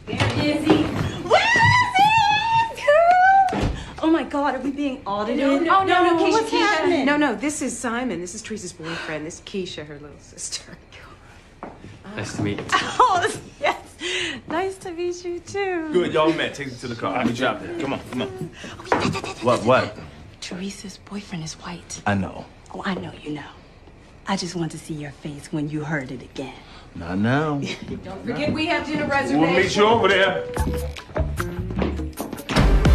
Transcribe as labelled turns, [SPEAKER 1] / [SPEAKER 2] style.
[SPEAKER 1] There is he. Where is he? Girl! Oh my God, are we being audited?
[SPEAKER 2] No,
[SPEAKER 1] Keisha,
[SPEAKER 2] what's happening? No, this is Simon. This is Teresa's boyfriend. This is Keisha, her little sister.
[SPEAKER 3] Nice to meet you.
[SPEAKER 1] Oh, yes. Nice to meet you, too.
[SPEAKER 4] Good, y'all met. Take it to the car. Good job there. Come on. What?
[SPEAKER 1] Teresa's boyfriend is white.
[SPEAKER 4] I know.
[SPEAKER 1] Oh, I know you know. I just want to see your face when you heard it again.
[SPEAKER 4] Not now.
[SPEAKER 2] Don't forget we have dinner reservations.
[SPEAKER 4] We'll meet you over there.